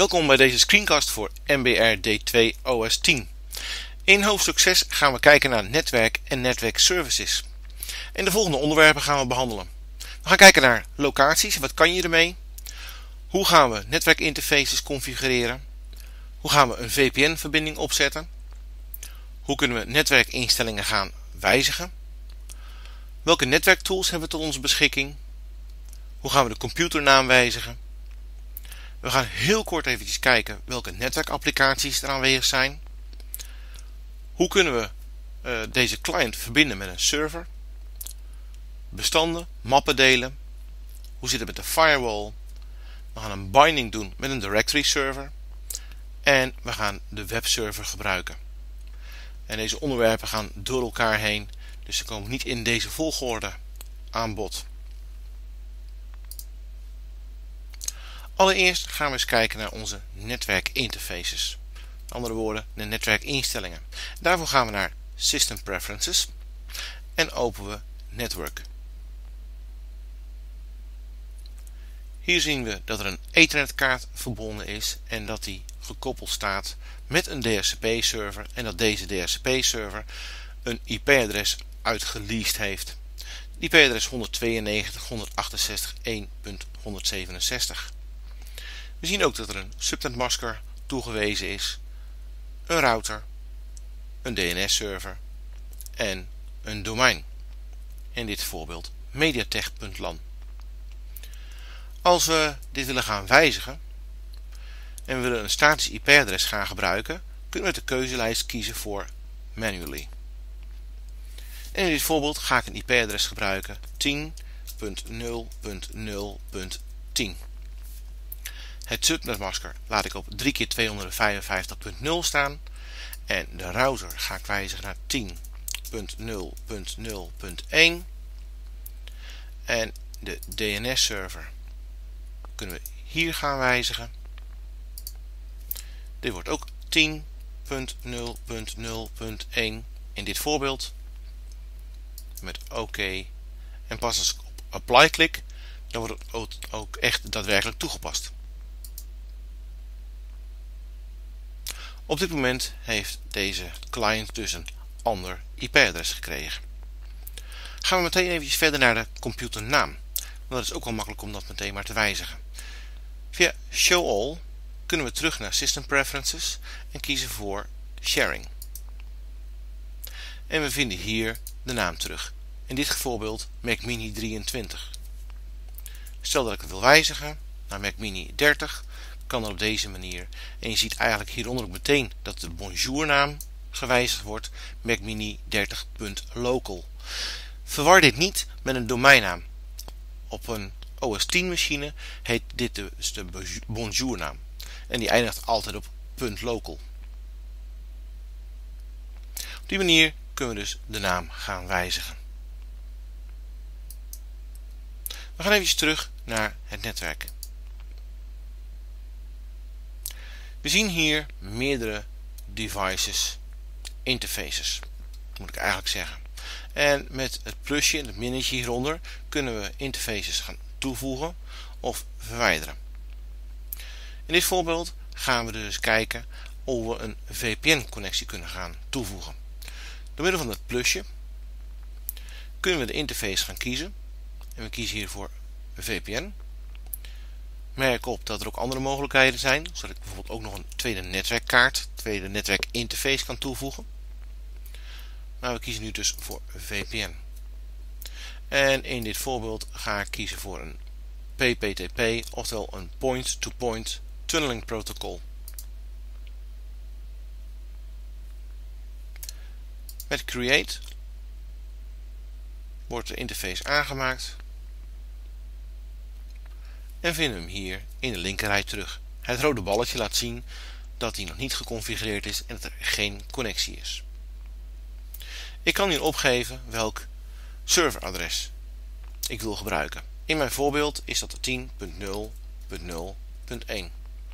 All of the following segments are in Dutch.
Welkom bij deze screencast voor MBR D2 OS 10. In hoofdstuk 6 gaan we kijken naar netwerk en netwerkservices. En de volgende onderwerpen gaan we behandelen. We gaan kijken naar locaties, wat kan je ermee? Hoe gaan we netwerkinterfaces configureren? Hoe gaan we een VPN-verbinding opzetten? Hoe kunnen we netwerkinstellingen gaan wijzigen? Welke netwerktools hebben we tot onze beschikking? Hoe gaan we de computernaam wijzigen? We gaan heel kort eventjes kijken welke netwerkapplicaties er aanwezig zijn. Hoe kunnen we deze client verbinden met een server? Bestanden, mappen delen. Hoe zit het met de firewall? We gaan een binding doen met een directory server. En we gaan de webserver gebruiken. En deze onderwerpen gaan door elkaar heen. Dus ze komen niet in deze volgorde aan bod. Allereerst gaan we eens kijken naar onze netwerkinterfaces. Met andere woorden, de netwerkinstellingen. Daarvoor gaan we naar System Preferences en openen we Network. Hier zien we dat er een Ethernet-kaart verbonden is en dat die gekoppeld staat met een DHCP-server en dat deze DHCP-server een IP-adres uitgeleased heeft. Het IP-adres 192.168.1.167. We zien ook dat er een subnetmasker toegewezen is, een router, een DNS-server en een domein. In dit voorbeeld mediatek.lan. Als we dit willen gaan wijzigen en we willen een statisch IP-adres gaan gebruiken, kunnen we de keuzelijst kiezen voor Manually. En in dit voorbeeld ga ik een IP-adres gebruiken 10.0.0.10. Het subnetmasker laat ik op 3 keer 255.0 staan en de router ga ik wijzigen naar 10.0.0.1 en de DNS server kunnen we hier gaan wijzigen. Dit wordt ook 10.0.0.1 in dit voorbeeld met OK en pas als ik op Apply klik dan wordt het ook echt daadwerkelijk toegepast. Op dit moment heeft deze client dus een ander IP-adres gekregen. Gaan we meteen even verder naar de computernaam. Want dat is ook wel makkelijk om dat meteen maar te wijzigen. Via Show All kunnen we terug naar System Preferences en kiezen voor Sharing. En we vinden hier de naam terug. In dit voorbeeld Mac Mini 23. Stel dat ik het wil wijzigen naar Mac Mini 30. Kan dan op deze manier. En je ziet eigenlijk hieronder ook meteen dat de bonjournaam gewijzigd wordt. Mac Mini 30.local. Verwar dit niet met een domeinnaam. Op een OS 10 machine heet dit dus de bonjournaam. En die eindigt altijd op .local. Op die manier kunnen we dus de naam gaan wijzigen. We gaan even terug naar het netwerk. We zien hier meerdere devices, interfaces, moet ik eigenlijk zeggen. En met het plusje en het minnetje hieronder kunnen we interfaces gaan toevoegen of verwijderen. In dit voorbeeld gaan we dus kijken of we een VPN-connectie kunnen gaan toevoegen. Door middel van het plusje kunnen we de interface gaan kiezen. En we kiezen hiervoor VPN. Merk op dat er ook andere mogelijkheden zijn, zodat ik bijvoorbeeld ook nog een tweede netwerkkaart, tweede netwerkinterface kan toevoegen. Maar we kiezen nu dus voor VPN. En in dit voorbeeld ga ik kiezen voor een PPTP, oftewel een Point-to-Point Tunneling Protocol. Met Create wordt de interface aangemaakt. En vinden we hem hier in de linkerrij terug. Het rode balletje laat zien dat hij nog niet geconfigureerd is en dat er geen connectie is. Ik kan hier opgeven welk serveradres ik wil gebruiken. In mijn voorbeeld is dat 10.0.0.1.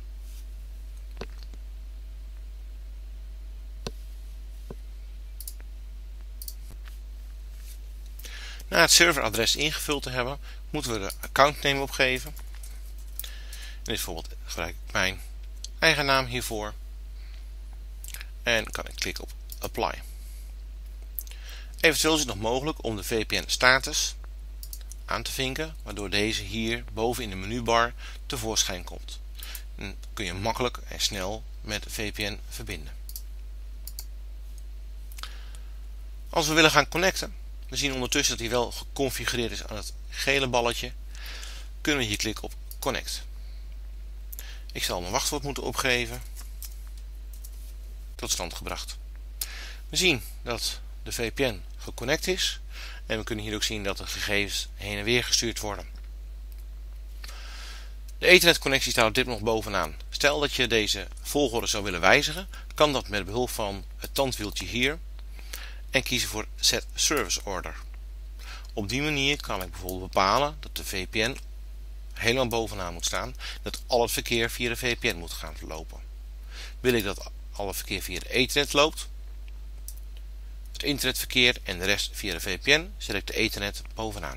Na het serveradres ingevuld te hebben, moeten we de accountname opgeven. In dit voorbeeld gebruik ik mijn eigen naam hiervoor. En kan ik klikken op Apply. Eventueel is het nog mogelijk om de VPN status aan te vinken, waardoor deze hier boven in de menubar tevoorschijn komt. Dan kun je makkelijk en snel met VPN verbinden. Als we willen gaan connecten, we zien ondertussen dat hij wel geconfigureerd is aan het gele balletje, kunnen we hier klikken op Connect. Ik zal mijn wachtwoord moeten opgeven. Tot stand gebracht. We zien dat de VPN geconnect is en we kunnen hier ook zien dat de gegevens heen en weer gestuurd worden. De Ethernet-connectie staat op dit moment nog bovenaan. Stel dat je deze volgorde zou willen wijzigen, kan dat met behulp van het tandwieltje hier en kiezen voor Set Service Order. Op die manier kan ik bijvoorbeeld bepalen dat de VPN helemaal bovenaan moet staan, dat al het verkeer via de VPN moet gaan lopen. Wil ik dat al het verkeer via de Ethernet loopt, het internetverkeer en de rest via de VPN, zet ik de Ethernet bovenaan.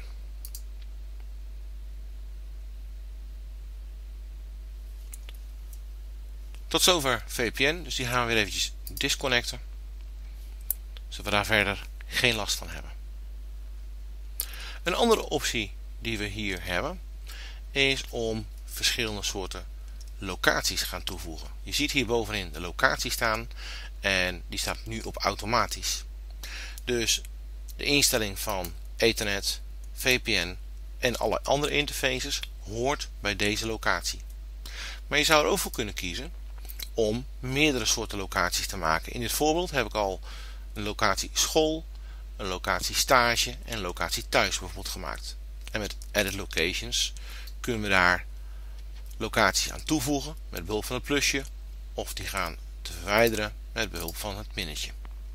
Tot zover VPN, dus die gaan we weer eventjes disconnecten, zodat we daar verder geen last van hebben. Een andere optie die we hier hebben, is om verschillende soorten locaties gaan toevoegen. Je ziet hier bovenin de locatie staan en die staat nu op automatisch. Dus de instelling van Ethernet, VPN en alle andere interfaces hoort bij deze locatie. Maar je zou er ook voor kunnen kiezen om meerdere soorten locaties te maken. In dit voorbeeld heb ik al een locatie school, een locatie stage en een locatie thuis bijvoorbeeld gemaakt. En met Edit Locations kunnen we daar locaties aan toevoegen met behulp van het plusje of die gaan te verwijderen met behulp van het minnetje.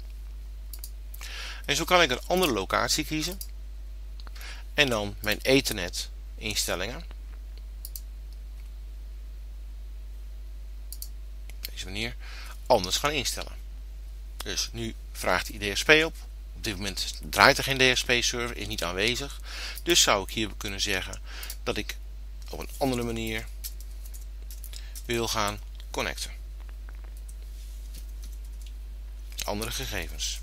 En zo kan ik een andere locatie kiezen en dan mijn Ethernet instellingen op deze manier anders gaan instellen. Dus nu vraagt hij DHCP op. Op dit moment draait er geen DHCP-server, is niet aanwezig. Dus zou ik hier kunnen zeggen dat ik op een andere manier wil gaan connecten. Andere gegevens.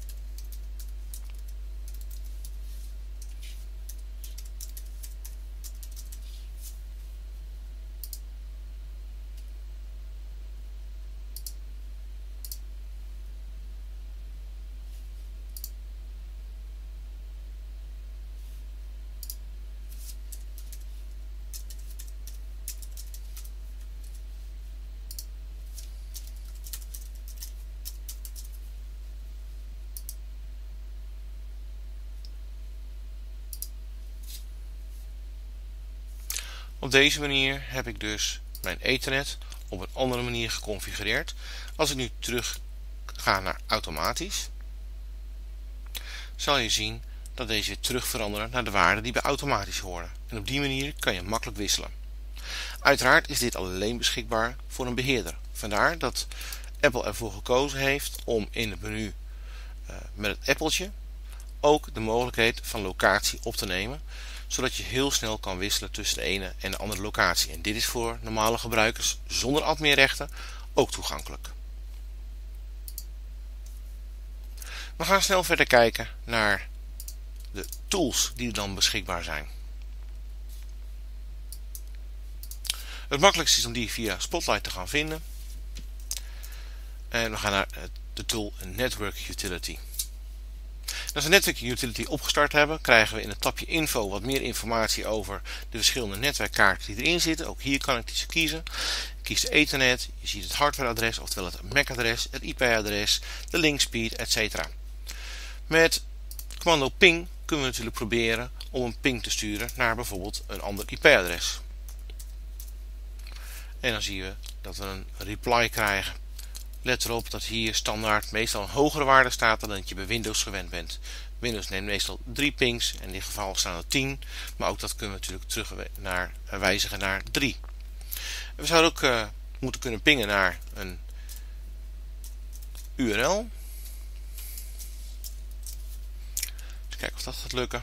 Op deze manier heb ik dus mijn Ethernet op een andere manier geconfigureerd. Als ik nu terug ga naar automatisch, zal je zien dat deze weer terug veranderen naar de waarden die bij automatisch horen. En op die manier kan je makkelijk wisselen. Uiteraard is dit alleen beschikbaar voor een beheerder. Vandaar dat Apple ervoor gekozen heeft om in het menu met het appeltje ook de mogelijkheid van locatie op te nemen, zodat je heel snel kan wisselen tussen de ene en de andere locatie. En dit is voor normale gebruikers zonder adminrechten ook toegankelijk. We gaan snel verder kijken naar de tools die er dan beschikbaar zijn. Het makkelijkste is om die via Spotlight te gaan vinden. En we gaan naar de tool Network Utility. Als we Network Utility opgestart hebben, krijgen we in het tabje Info wat meer informatie over de verschillende netwerkkaarten die erin zitten. Ook hier kan ik deze kiezen. Ik kies de Ethernet, je ziet het hardwareadres, oftewel het MAC-adres, het IP-adres, de linkspeed, etc. Met commando ping kunnen we natuurlijk proberen om een ping te sturen naar bijvoorbeeld een ander IP-adres. En dan zien we dat we een reply krijgen. Let erop dat hier standaard meestal een hogere waarde staat dan dat je bij Windows gewend bent. Windows neemt meestal 3 pings, in dit geval staan er 10, maar ook dat kunnen we natuurlijk terug wijzigen naar 3. En we zouden ook moeten kunnen pingen naar een URL. Eens kijken of dat gaat lukken.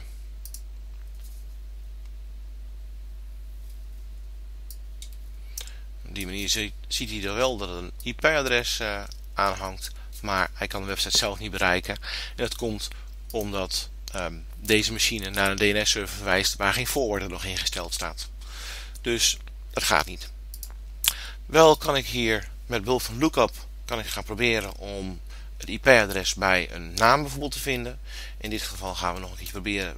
die manier ziet hij dan wel dat er een IP-adres aanhangt, maar hij kan de website zelf niet bereiken. En dat komt omdat deze machine naar een DNS-server verwijst waar geen forwarder nog ingesteld staat. Dus dat gaat niet. Wel kan ik hier met behulp van lookup gaan proberen om het IP-adres bij een naam bijvoorbeeld te vinden. In dit geval gaan we nog een keer proberen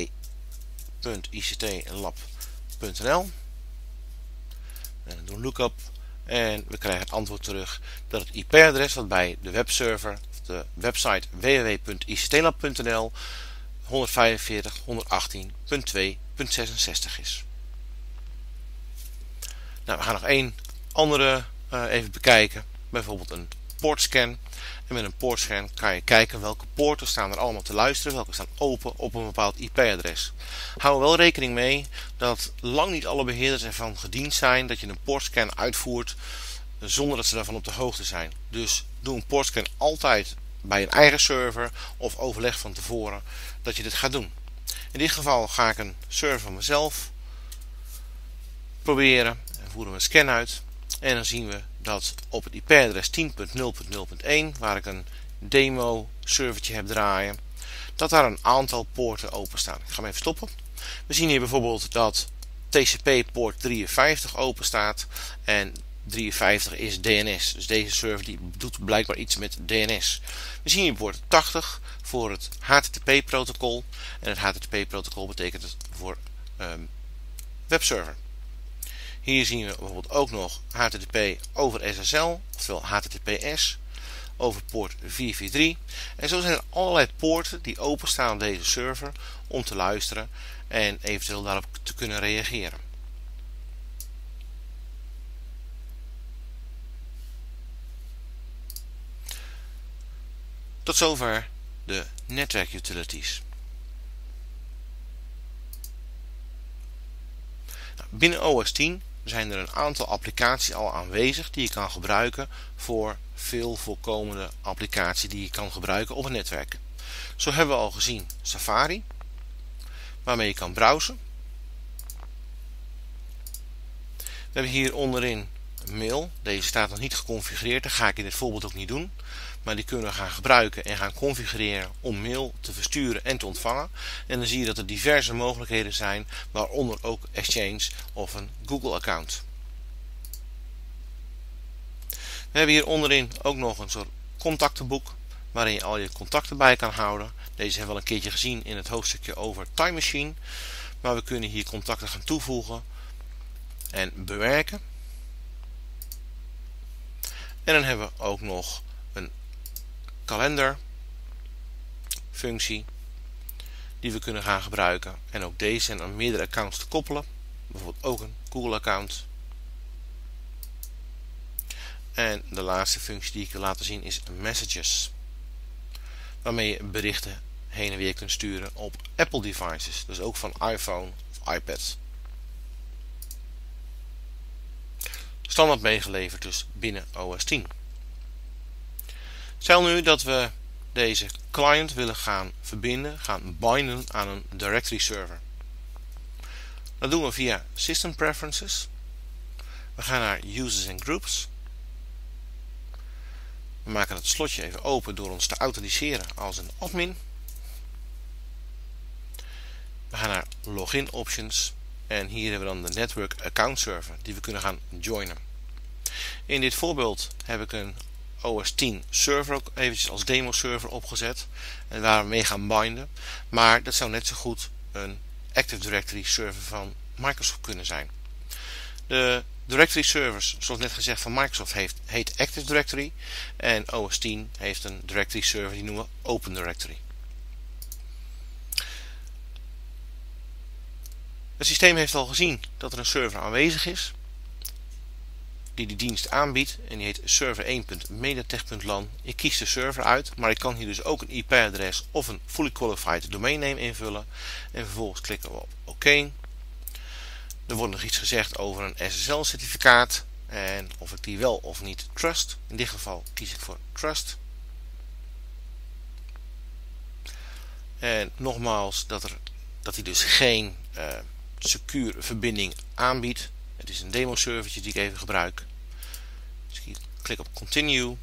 www.ictlab.nl. En dan doen we lookup en we krijgen het antwoord terug dat het IP-adres dat bij de webserver, de website www.ictlab.nl 145.118.2.66 is. Nou, we gaan nog één andere even bekijken, bijvoorbeeld een poortscan. En met een poortscan kan je kijken welke poorten staan er allemaal te luisteren, welke staan open op een bepaald IP-adres. Hou er wel rekening mee dat lang niet alle beheerders ervan gediend zijn dat je een poortscan uitvoert zonder dat ze daarvan op de hoogte zijn. Dus doe een poortscan altijd bij een eigen server of overleg van tevoren dat je dit gaat doen. In dit geval ga ik een server van mezelf proberen en voeren we een scan uit. En dan zien we dat op het IP-adres 10.0.0.1, waar ik een demo servertje heb draaien, dat daar een aantal poorten openstaan. Ik ga hem even stoppen. We zien hier bijvoorbeeld dat TCP poort 53 open staat en 53 is DNS. Dus deze server die doet blijkbaar iets met DNS. We zien hier poort 80 voor het HTTP protocol. En het HTTP protocol betekent het voor webserver. Hier zien we bijvoorbeeld ook nog HTTP over SSL, oftewel HTTPS, over poort 443. En zo zijn er allerlei poorten die openstaan op deze server om te luisteren en eventueel daarop te kunnen reageren. Tot zover de netwerkutilities. Binnen OS 10 zijn er een aantal applicaties al aanwezig die je kan gebruiken voor veel voorkomende applicaties die je kan gebruiken op een netwerk. Zo hebben we al gezien Safari, waarmee je kan browsen. We hebben hier onderin mail. Deze staat nog niet geconfigureerd, dat ga ik in dit voorbeeld ook niet doen. Maar die kunnen we gaan gebruiken en gaan configureren om mail te versturen en te ontvangen. En dan zie je dat er diverse mogelijkheden zijn, waaronder ook Exchange of een Google account. We hebben hier onderin ook nog een soort contactenboek waarin je al je contacten bij kan houden. Deze hebben we al een keertje gezien in het hoofdstukje over Time Machine. Maar we kunnen hier contacten gaan toevoegen en bewerken. En dan hebben we ook nog een kalender functie die we kunnen gaan gebruiken. En ook deze zijn aan meerdere accounts te koppelen. Bijvoorbeeld ook een Google account. En de laatste functie die ik wil laten zien is Messages. Waarmee je berichten heen en weer kunt sturen op Apple devices. Dus ook van iPhone of iPad. Standaard meegeleverd dus binnen OS 10. Stel nu dat we deze client willen gaan verbinden, gaan binden aan een directory server. Dat doen we via System Preferences. We gaan naar Users and Groups. We maken het slotje even open door ons te authenticeren als een admin. We gaan naar Login Options. En hier hebben we dan de Network Account Server die we kunnen gaan joinen. In dit voorbeeld heb ik een OS 10 server ook eventjes als demo server opgezet. En waar we mee gaan binden. Maar dat zou net zo goed een Active Directory server van Microsoft kunnen zijn. De directory servers, zoals net gezegd van Microsoft, heet Active Directory. En OS 10 heeft een directory server die noemen we Open Directory. Het systeem heeft al gezien dat er een server aanwezig is die die dienst aanbiedt en die heet server1.mediatek.lan. Ik kies de server uit, maar ik kan hier dus ook een IP-adres of een fully qualified domain name invullen en vervolgens klikken we op OK. Er wordt nog iets gezegd over een SSL-certificaat en of ik die wel of niet trust. In dit geval kies ik voor trust. En nogmaals dat hij dus geen secure verbinding aanbiedt. Het is een demo servertje die ik even gebruik. Dus ik klik op Continue.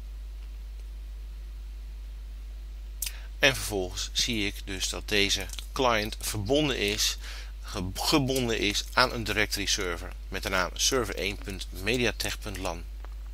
En vervolgens zie ik dus dat deze client gebonden is aan een directory server met de naam server1.mediatek.lan.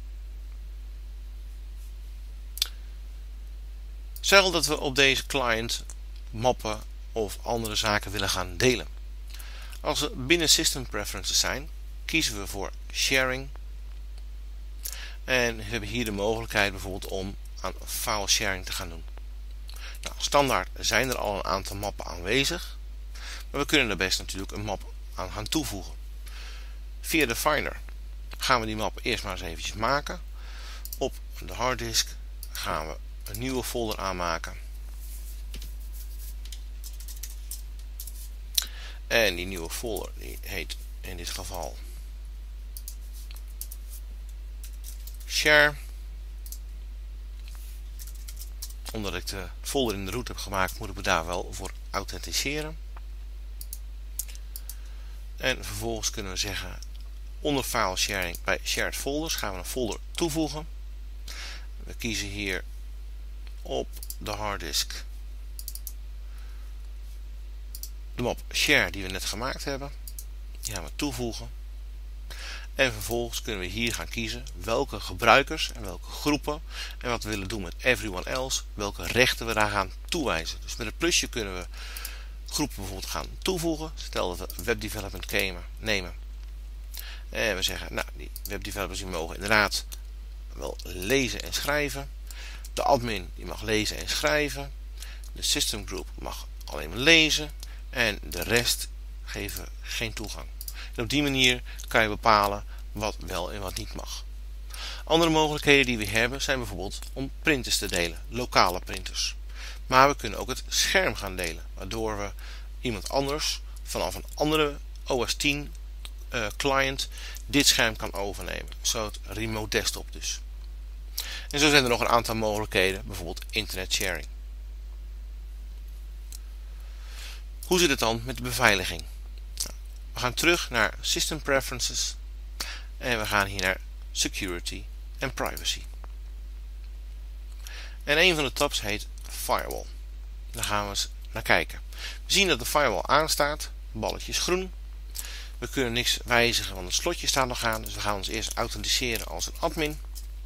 Stel dat we op deze client mappen of andere zaken willen gaan delen. Als we binnen System Preferences zijn, kiezen we voor Sharing. En we hebben hier de mogelijkheid bijvoorbeeld om aan file sharing te gaan doen. Nou, standaard zijn er al een aantal mappen aanwezig, maar we kunnen er best natuurlijk een map aan gaan toevoegen. Via de Finder gaan we die map eerst maar eens eventjes maken. Op de harddisk gaan we een nieuwe folder aanmaken. En die nieuwe folder die heet in dit geval Share. Omdat ik de folder in de root heb gemaakt, moet ik me daar wel voor authenticeren. En vervolgens kunnen we zeggen, onder file sharing bij shared folders gaan we een folder toevoegen. We kiezen hier op de harddisk de map share die we net gemaakt hebben. Die gaan we toevoegen. En vervolgens kunnen we hier gaan kiezen welke gebruikers en welke groepen en wat we willen doen met everyone else, welke rechten we daar gaan toewijzen. Dus met het plusje kunnen we groepen bijvoorbeeld gaan toevoegen. Stel dat we webdevelopment nemen. En we zeggen, nou, die webdevelopers die mogen inderdaad wel lezen en schrijven. De admin die mag lezen en schrijven. De system group mag alleen maar lezen. En de rest geven we geen toegang. En op die manier kan je bepalen wat wel en wat niet mag. Andere mogelijkheden die we hebben zijn bijvoorbeeld om printers te delen. Lokale printers. Maar we kunnen ook het scherm gaan delen. Waardoor we iemand anders vanaf een andere OS 10 client dit scherm kan overnemen. Zo het remote desktop dus. En zo zijn er nog een aantal mogelijkheden. Bijvoorbeeld internet sharing. Hoe zit het dan met de beveiliging? We gaan terug naar System Preferences. En we gaan hier naar Security en Privacy. En een van de tabs heet Firewall. Daar gaan we eens naar kijken. We zien dat de firewall aanstaat. Balletje is groen. We kunnen niks wijzigen, want het slotje staat nog aan. Dus we gaan ons eerst authenticeren als een admin.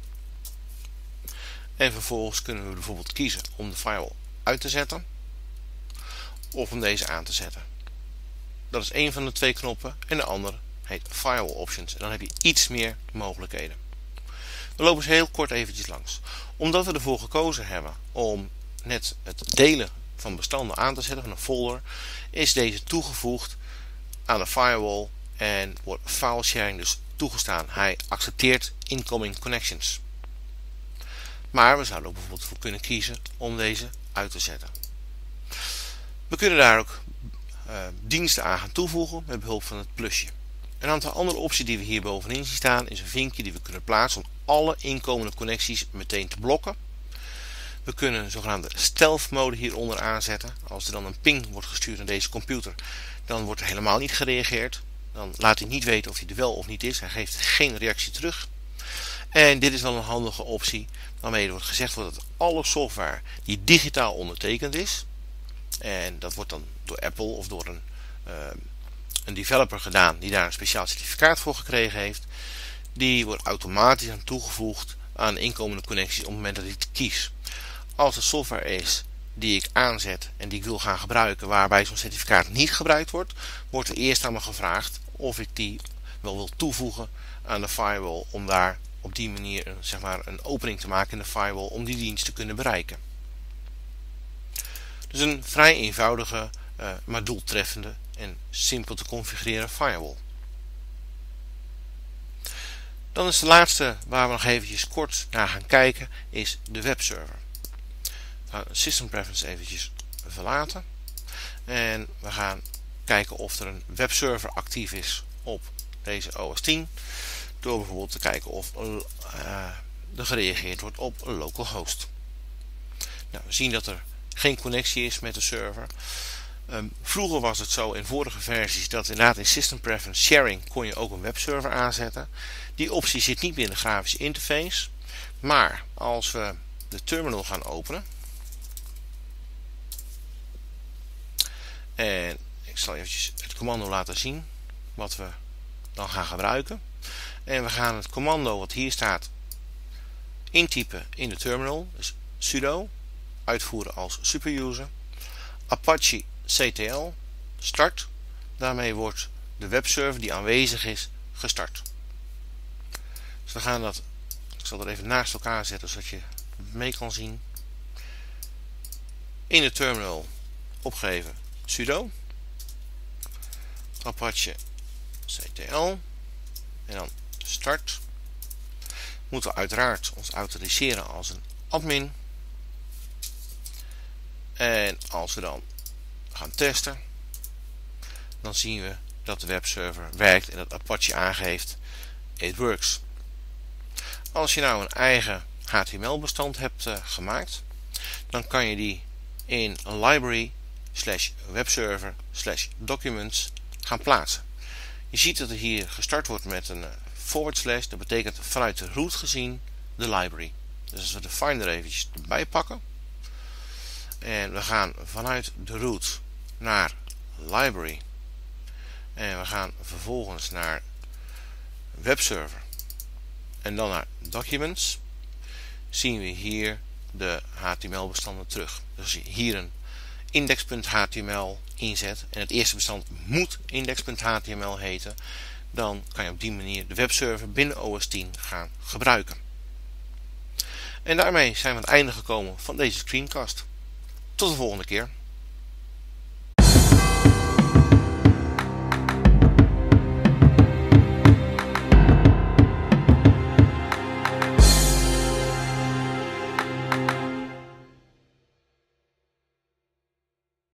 En vervolgens kunnen we bijvoorbeeld kiezen om de firewall uit te zetten. Of om deze aan te zetten. Dat is één van de twee knoppen. En de andere heet Firewall Options. En dan heb je iets meer mogelijkheden. We lopen eens heel kort eventjes langs. Omdat we ervoor gekozen hebben om net het delen van bestanden aan te zetten van een folder, is deze toegevoegd aan de firewall en wordt file sharing dus toegestaan. Hij accepteert incoming connections. Maar we zouden ook bijvoorbeeld voor kunnen kiezen om deze uit te zetten. We kunnen daar ook diensten aan gaan toevoegen met behulp van het plusje. Een aantal andere opties die we hier bovenin zien staan is een vinkje die we kunnen plaatsen om alle inkomende connecties meteen te blokken. We kunnen een zogenaamde stealth mode hieronder aanzetten. Als er dan een ping wordt gestuurd naar deze computer, dan wordt er helemaal niet gereageerd. Dan laat hij niet weten of hij er wel of niet is. Hij geeft geen reactie terug. En dit is wel een handige optie waarmee er wordt gezegd dat alle software die digitaal ondertekend is, en dat wordt dan door Apple of door een developer gedaan die daar een speciaal certificaat voor gekregen heeft, die wordt automatisch aan toegevoegd aan inkomende connecties op het moment dat ik het kies. Als het software is die ik aanzet en die ik wil gaan gebruiken waarbij zo'n certificaat niet gebruikt wordt, wordt er eerst aan me gevraagd of ik die wel wil toevoegen aan de firewall om daar op die manier een opening te maken in de firewall om die dienst te kunnen bereiken. Dus een vrij eenvoudige, maar doeltreffende en simpel te configureren firewall. Dan is de laatste waar we nog eventjes kort naar gaan kijken, is de webserver. We gaan System Preferences eventjes verlaten. En we gaan kijken of er een webserver actief is op deze OS 10. Door bijvoorbeeld te kijken of er gereageerd wordt op een localhost. Nou, we zien dat er geen connectie is met de server. Vroeger was het zo in vorige versies dat inderdaad in System Preference Sharing kon je ook een webserver aanzetten. Die optie zit niet meer in de grafische interface. Maar als we de terminal gaan openen. En ik zal eventjes het commando laten zien wat we dan gaan gebruiken. En we gaan het commando wat hier staat intypen in de terminal. Dus sudo, uitvoeren als superuser. Apache CTL, start. Daarmee wordt de webserver die aanwezig is gestart. Dus we gaan dat, ik zal er even naast elkaar zetten zodat je het mee kan zien. In de terminal opgeven sudo, Apache CTL en dan start. Moeten we uiteraard ons autoriseren als een admin. En als we dan gaan testen, dan zien we dat de webserver werkt en dat Apache aangeeft it works. Als je nou een eigen HTML bestand hebt gemaakt, dan kan je die in een library /webserver/documents gaan plaatsen. Je ziet dat er hier gestart wordt met een /. Dat betekent vanuit de root gezien de library. Dus als we de Finder eventjes erbij pakken. En we gaan vanuit de root naar library. En we gaan vervolgens naar webserver. En dan naar documents. Zien we hier de HTML bestanden terug. Dus als je hier een index.html inzet. En het eerste bestand moet index.html heten. Dan kan je op die manier de webserver binnen OS 10 gaan gebruiken. En daarmee zijn we aan het einde gekomen van deze screencast. Tot de volgende keer.